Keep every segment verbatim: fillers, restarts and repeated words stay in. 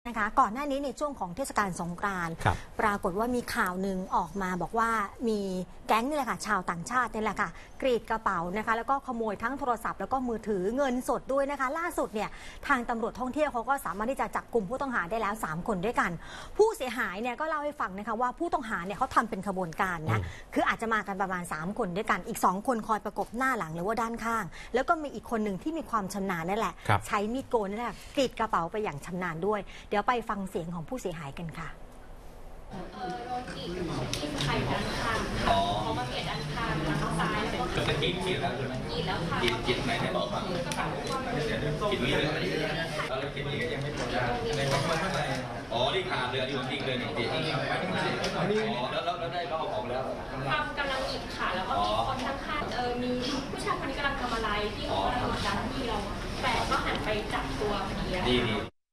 นะคะก่อนหน้านี้ในช่วงของเทศกาลสงกรานต์ปรากฏว่ามีข่าวหนึ่งออกมาบอกว่ามีแก๊งนี่แหละค่ะชาวต่างชาตินี่แหละค่ะกรีดกระเป๋านะคะแล้วก็ขโมยทั้งโทรศัพท์แล้วก็มือถือเงินสดด้วยนะคะล่าสุดเนี่ยทางตำรวจท่องเที่ยวเขาก็สามารถที่จะจับกลุ่มผู้ต้องหาได้แล้วสามคนด้วยกันผู้เสียหายเนี่ยก็เล่าให้ฟังนะคะว่าผู้ต้องหาเนี่ยเขาทำเป็นขบวนการนะคืออาจจะมากันประมาณสามคนด้วยกันอีกสองคนคอยประกบหน้าหลังหรือว่าด้านข้างแล้วก็มีอีกคนหนึ่งที่มีความชำนาญนั่นแหละใช้มีดโกนนั่นแหละกรีดกระเป๋าไปอย่างชำนาญด้วยเดี๋ยวไปฟังเสียงของผู้เสียหายกันค่ะเออโดนกรีดที่ไข่ด้านข้างค่ะเขามาเกลียดด้านข้างแล้วก็ซ้ายแล้วก็กรีดกรีดแล้วใช่ไหมกรีดแล้วค่ะกรีดกรีดไหนไหนบอกบ้างกรีดนี้เลยแล้วกรีดนี้ก็ยังไม่หมดในบางคนเท่าไหร่อ๋อที่ขาดเรือที่ผมทิ้งเลยนี่กรีดนี่อ๋อแล้วแล้วได้ลอกออกแล้วทำกำลังหยิบค่ะแล้วก็มีคนข้างๆเออมีผู้ชายคนนี้กำลังทำอะไรที่เขากำลังกดดันที่เราแต่ก็หันไปจับตัวพอดีดีดี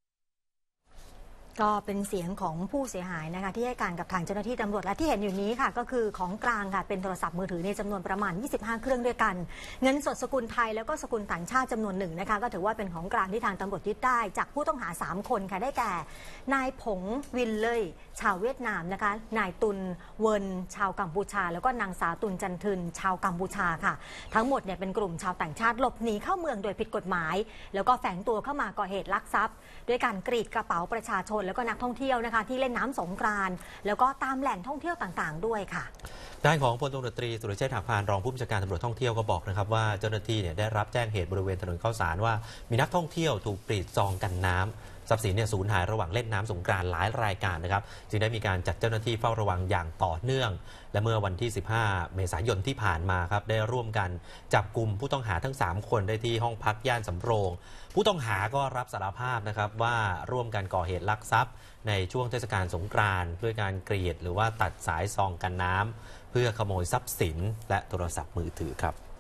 ก็เป็นเสียงของผู้เสียหายนะคะที่ให้การกับทางเจ้าหน้าที่ตำรวจและที่เห็นอยู่นี้ค่ะก็คือของกลางค่ะเป็นโทรศัพท์มือถือในจำนวนประมาณยี่สิบห้าเครื่องด้วยกันเงินสดสกุลไทยแล้วก็สกุลต่างชาติจำนวนหนึ่งนะคะก็ถือว่าเป็นของกลางที่ทางตำรวจยึดได้จากผู้ต้องหาสามคนค่ะได้แก่นายผงวินเลยชาวเวียดนามนะคะนายตุนเวินชาวกัมพูชาแล้วก็นางสาวตุนจันทึนชาวกัมพูชาค่ะทั้งหมดเนี่ยเป็นกลุ่มชาวต่างชาติหลบหนีเข้าเมืองโดยผิดกฎหมายแล้วก็แฝงตัวเข้ามาก่อเหตุลักทรัพย์ด้วยการกรีดกระเป๋าประชาชนแล้วก็นักท่องเที่ยวนะคะที่เล่นน้ำสงกรานต์แล้วก็ตามแหล่งท่องเที่ยวต่างๆด้วยค่ะด้านของพลตำรวจตรีสุรเชษฐ์หักพานรองผู้บัญชาการตำรวจท่องเที่ยวก็บอกนะครับว่าเจ้าหน้าที่เนี่ยได้รับแจ้งเหตุบริเวณถนนข้าวสารว่ามีนักท่องเที่ยวถูกกรีดซองกันน้ำทรัพย์สินเนี่ยสูญหายระหว่างเล่นน้ำสงกรานต์หลายรายการนะครับจึงได้มีการจัดเจ้าหน้าที่เฝ้าระวังอย่างต่อเนื่องและเมื่อวันที่สิบห้าเมษายนที่ผ่านมาครับได้ร่วมกันจับกลุ่มผู้ต้องหาทั้งสามคนได้ที่ห้องพักย่านสำโรงผู้ต้องหาก็รับสารภาพนะครับว่าร่วมกันก่อเหตุลักทรัพย์ในช่วงเทศกาลสงกรานต์ด้วยการกรีดหรือว่าตัดสายซองกันน้ำเพื่อขโมยทรัพย์สินและโทรศัพท์มือถือครับ